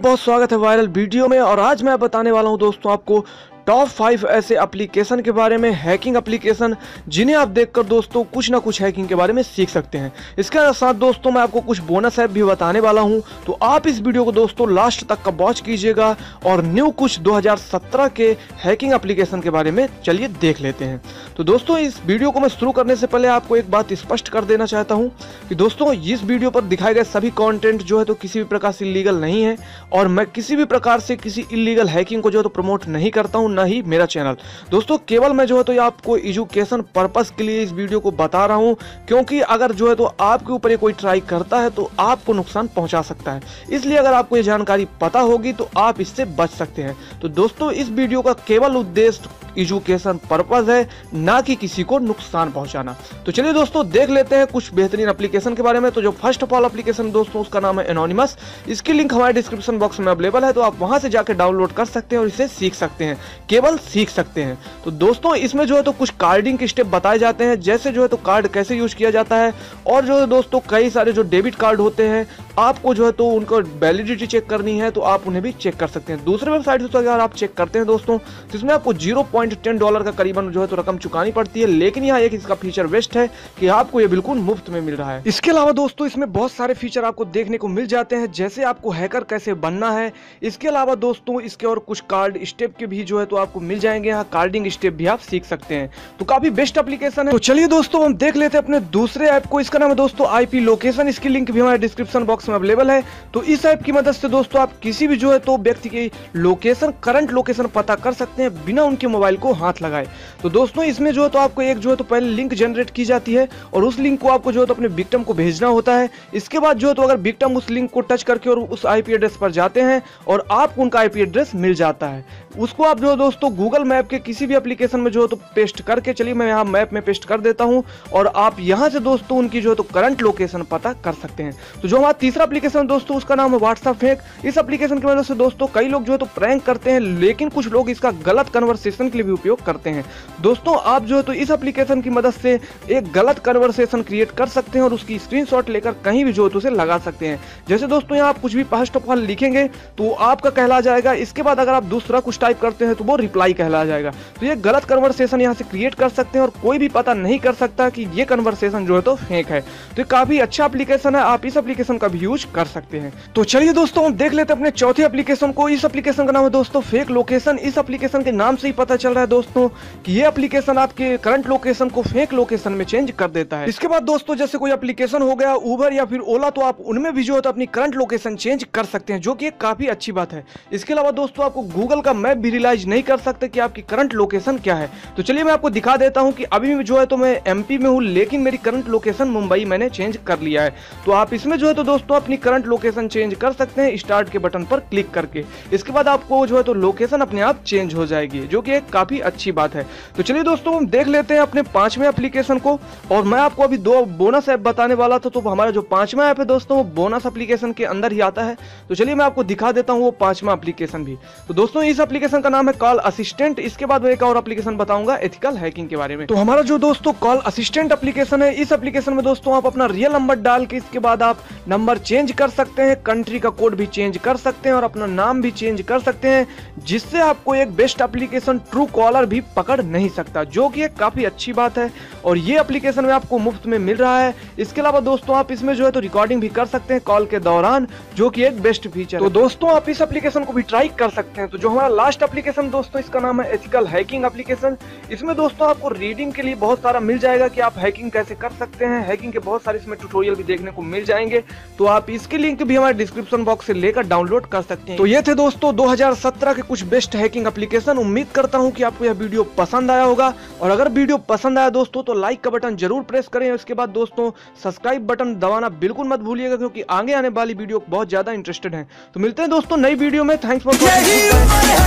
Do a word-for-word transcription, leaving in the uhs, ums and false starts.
बहुत स्वागत है वायरल वीडियो में। और आज मैं बताने वाला हूं दोस्तों आपको टॉप फाइव ऐसे एप्लीकेशन के बारे में, हैकिंग एप्लीकेशन जिन्हें आप देखकर दोस्तों कुछ ना कुछ हैकिंग के बारे में सीख सकते हैं। इसके साथ दोस्तों मैं आपको कुछ बोनस ऐप भी बताने वाला हूं, तो आप इस वीडियो को दोस्तों लास्ट तक का वॉच कीजिएगा और न्यू कुछ दो हज़ार सत्रह के हैकिंग एप्लीकेशन के बारे में चलिए देख लेते हैं। तो दोस्तों इस वीडियो को मैं शुरू करने से पहले आपको एक बात स्पष्ट कर देना चाहता हूँ कि दोस्तों इस वीडियो पर दिखाए गए सभी कॉन्टेंट जो है तो किसी भी प्रकार से इलीगल नहीं है और मैं किसी भी प्रकार से किसी इलीगल हैकिंग को जो है तो प्रमोट नहीं करता हूँ, ना ही मेरा चैनल। दोस्तों केवल मैं जो है तो ये आपको एजुकेशन पर्पस के लिए इस वीडियो को बता रहा हूं, क्योंकि अगर जो है तो आपके ऊपर ये कोई ट्राई करता है तो आपको नुकसान पहुंचा सकता है। इसलिए अगर आपको ये जानकारी पता होगी तो आप इससे बच सकते हैं। तो दोस्तों इस वीडियो का केवल उद्देश्य एजुकेशन पर्पस है, ना कि किसी को नुकसान पहुंचाना। तो चलिए दोस्तों देख लेते हैं कुछ बेहतरीन एप्लीकेशन के बारे में। तो जो फर्स्ट ऑफ ऑल एप्लीकेशन दोस्तों उसका नाम है एनोनिमस। इसकी लिंक हमारे डिस्क्रिप्शन बॉक्स में अवेलेबल है, तो आप वहां से जाकर डाउनलोड कर सकते हैं और इसे सीख सकते हैं, केवल सीख सकते हैं। तो दोस्तों इसमें जो है तो कुछ कार्डिंग के स्टेप बताए जाते हैं, जैसे जो है तो कार्ड कैसे यूज किया जाता है, और जो है दोस्तों कई सारे जो डेबिट कार्ड होते हैं आपको जो है तो उनको वैलिडिटी चेक करनी है तो आप उन्हें भी चेक कर सकते हैं। दूसरे वेबसाइट से तो अगर आप चेक करते हैं दोस्तों तो इसमें आपको जीरो पॉइंट टेन डॉलर का करीबन जो है तो रकम चुकानी पड़ती है, लेकिन यहाँ एक इसका फीचर बेस्ट है कि आपको ये बिल्कुल मुफ्त में मिल रहा है। इसके अलावा दोस्तों इसमें बहुत सारे फीचर आपको देखने को मिल जाते हैं, जैसे आपको हैकर कैसे बनना है। इसके अलावा दोस्तों इसके और कुछ कार्ड स्टेप के भी जो है तो आपको मिल जाएंगे, यहाँ कार्डिंग स्टेप भी आप सीख सकते हैं। तो काफी बेस्ट एप्लीकेशन है। तो चलिए दोस्तों हम देख लेते हैं अपने दूसरे ऐप को। इसका नाम है दोस्तों आईपी लोकेशन। इसकी लिंक भी हमारे डिस्क्रिप्शन बॉक्स में अवेलेबल है। तो इस ऐप की मदद से दोस्तों आप किसी भी जो है तो व्यक्ति की लोकेशन, करंट लोकेशन पता कर सकते हैं बिना उनके मोबाइल को हाथ लगाए। तो दोस्तों इसमें जो है तो आपको एक जो है तो पहले लिंक जनरेट की जाती है और उस लिंक को आपको जो है तो अपने विक्टिम को भेजना होता है। इसके बाद जो है तो अगर विक्टिम उस लिंक को टच करके और उस आईपी एड्रेस पर जाते हैं और आपको उनका आईपी एड्रेस मिल जाता है, उसको आप जो है दोस्तों गूगल मैप के किसी भी एप्लीकेशन में जो है तो पेस्ट करके, चलिए मैं यहाँ मैप में पेस्ट कर देता हूँ और आप यहाँ से दोस्तों उनकी जो है तो करंट लोकेशन पता कर सकते हैं। तो जो हमारा तीसरा एप्लीकेशन दोस्तों उसका नाम है व्हाट्सएप फेक। इस एप्लीकेशन की वजह से दोस्तों कई लोग जो है तो प्रैंक करते हैं, लेकिन कुछ लोग इसका गलत कन्वर्सेशन के लिए भी उपयोग करते हैं। दोस्तों आप जो है तो इस एप्लीकेशन की मदद से एक गलत कन्वर्सेशन क्रिएट कर सकते हैं और उसकी स्क्रीनशॉट लेकर कहीं भी जो है तो उसे लगा सकते हैं। जैसे दोस्तों यहाँ आप कुछ भी फर्स्ट ऑफ ऑल लिखेंगे तो आपका कहला जाएगा, इसके बाद अगर आप दूसरा कुछ टाइप करते हैं तो वो रिप्लाई कहला जाएगा। तो ये गलत कन्वर्सेशन यहाँ से क्रिएट कर सकते हैं और कोई भी पता नहीं कर सकता कि ये कन्वर्सेशन जो है तो फेक है। तो ये काफी अच्छा एप्लीकेशन है, आप इस एप्लीकेशन का भी यूज कर सकते हैं। तो चलिए दोस्तों हम देख लेते हैं अपने चौथे एप्लीकेशन को। इस एप्लीकेशन का नाम है दोस्तों फेक लोकेशन। इस एप्लीकेशन के नाम से ही पता चल रहा है दोस्तों कि ये एप्लीकेशन आपके करंट लोकेशन को फेक लोकेशन में चेंज कर देता है। इसके बाद दोस्तों जैसे कोई एप्लीकेशन हो गया उबर या फिर ओला, तो आप उनमें भी जो है तो अपनी करंट लोकेशन चेंज कर सकते हैं, जो कि एक काफी अच्छी बात है। इसके अलावा दोस्तों आपको गूगल का मैप भी रियलाइज नहीं कर सकते कि आपकी करंट लोकेशन क्या है। तो चलिए मैं आपको दिखा देता हूं कि अभी भी जो है तो मैं एमपी में हूं, लेकिन मेरी करंट लोकेशन मुंबई मैंने चेंज कर लिया है। तो आप इसमें जो है तो दोस्तों अपनी करंट लोकेशन चेंज कर सकते हैं स्टार्ट के बटन पर क्लिक करके। इसके बाद आपको जो है तो लोकेशन अपने आप चेंज हो जाएगी, जो कि एक काफी अच्छी बात है। तो चलिए दोस्तों हम देख लेते हैं अपने पांचवें एप्लीकेशन को। और मैं आपको अभी दो बोनस ऐप बताने वाला था, तो हमारा जो पांचवा ऐप है दोस्तों वो बोनस एप्लीकेशन के अंदर ही आता है। तो चलिए मैं आपको दिखा देता हूँ वो पांचवा एप्लीकेशन भी। तो दोस्तों इस एप्लीकेशन का नाम है कॉल असिस्टेंट। इसके बाद मैं एक और एप्लीकेशन बताऊंगा एथिकल हैकिंग के बारे में। तो हमारा जो दोस्तों कॉल असिस्टेंट एप्लीकेशन है, इस एप्लीकेशन में दोस्तों आप अपना रियल नंबर डाल के इसके बाद आप नंबर चेंज कर सकते हैं, कंट्री का कोड भी चेंज कर सकते हैं और अपना नाम भी चेंज कर सकते हैं, जिससे आपको एक बेस्ट एप्लीकेशन ट्रू कॉलर भी पकड़ नहीं सकता, जो कि एक काफी अच्छी बात है। और ये एप्लीकेशन में आपको मुफ्त में मिल रहा है। इसके अलावा दोस्तों आप इसमें जो है तो रिकॉर्डिंग भी कर सकते हैं कॉल के दौरान, जो कि एक बेस्ट फीचर है। तो दोस्तों आप इस एप्लीकेशन को भी ट्राई कर सकते हैं। तो जो हमारा लास्ट एप्लीकेशन दोस्तों इसका नाम है एथिकल हैकिंग एप्लीकेशन। इसमें दोस्तों आपको रीडिंग के लिए बहुत सारा मिल जाएगा कि आप हैकिंग कैसे कर सकते हैं। हैकिंग के बहुत सारे इसमें ट्यूटोरियल भी देखने को मिल जाएंगे, तो आप इसके लिंक भी हमारे डिस्क्रिप्शन बॉक्स से लेकर डाउनलोड कर सकते हैं। तो ये थे दोस्तों दो हज़ार सत्रह के कुछ बेस्ट हैकिंग एप्लीकेशन। उम्मीद करता हूं कि आपको यह वीडियो पसंद आया होगा, और अगर वीडियो पसंद आया दोस्तों तो लाइक का बटन जरूर प्रेस करें। उसके बाद दोस्तों सब्सक्राइब बटन दबाना बिल्कुल मत भूलिएगा, क्योंकि आगे आने वाली वीडियो बहुत ज्यादा इंटरेस्टेड है। तो मिलते हैं दोस्तों नई वीडियो में। Thanks for watching.